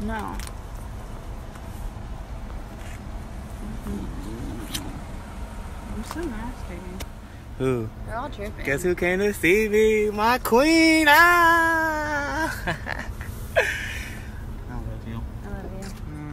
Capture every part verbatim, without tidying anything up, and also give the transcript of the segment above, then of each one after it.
No. I'm so nasty. Who? They're all tripping. Guess who came to see me? My queen! Ah! I love you. I love you.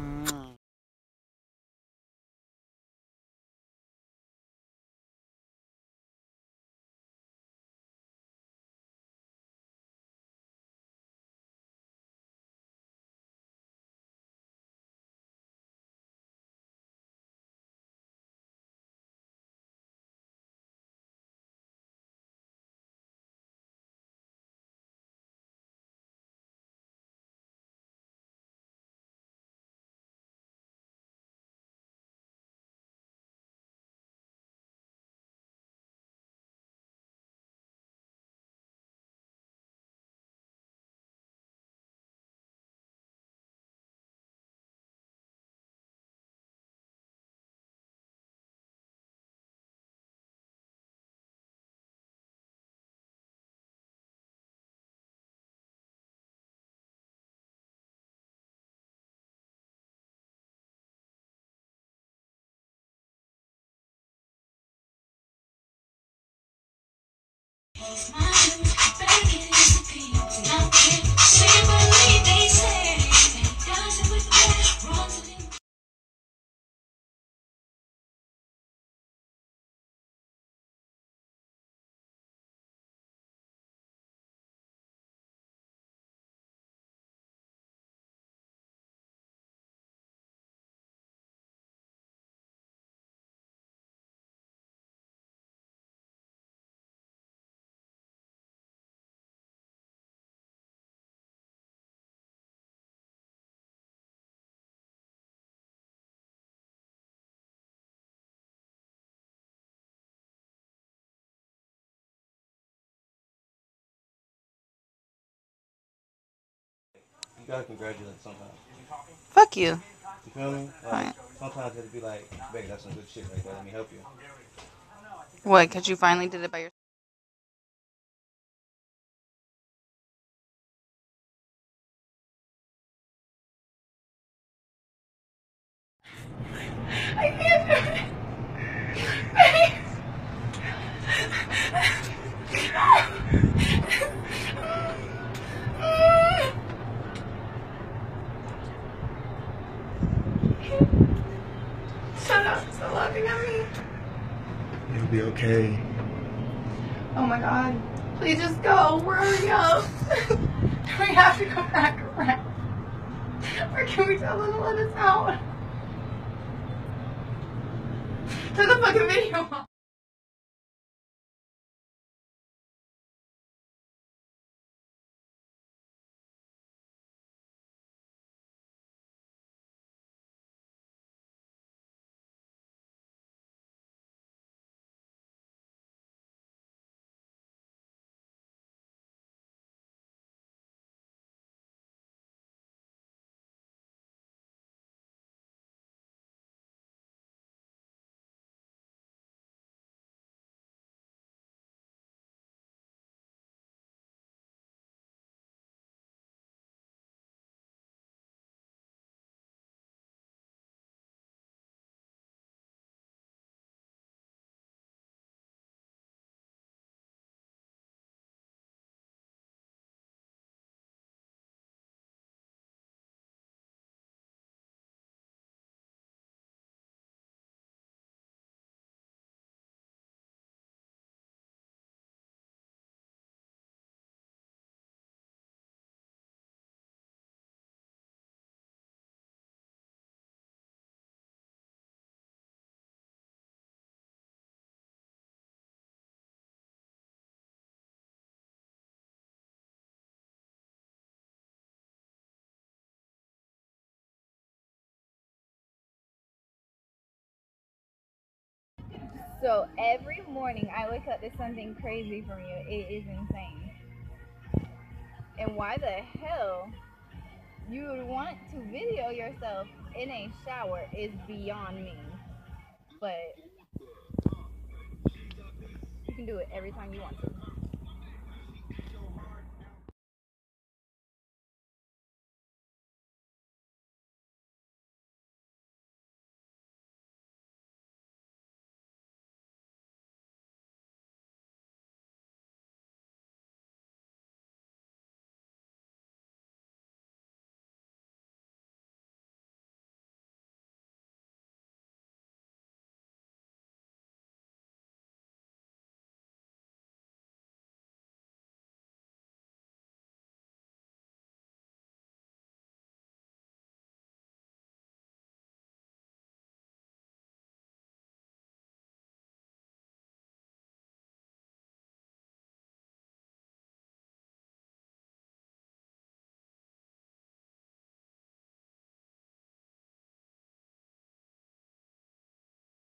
You gotta congratulate sometimes. Fuck you. You feel me? Like, Right. sometimes it'll be like, babe, that's some good shit right there. Let me help you. What? Because you finally did it by yourself? I can't do it. Shut up. Stop laughing at me. It'll be okay. Oh my god. Please just go. Hurry up. We have to go back around. Or can we tell them to let us out? Turn the fucking video off. So every morning I wake up to something crazy from you. It is insane. And why the hell you would want to video yourself in a shower is beyond me. But you can do it every time you want to.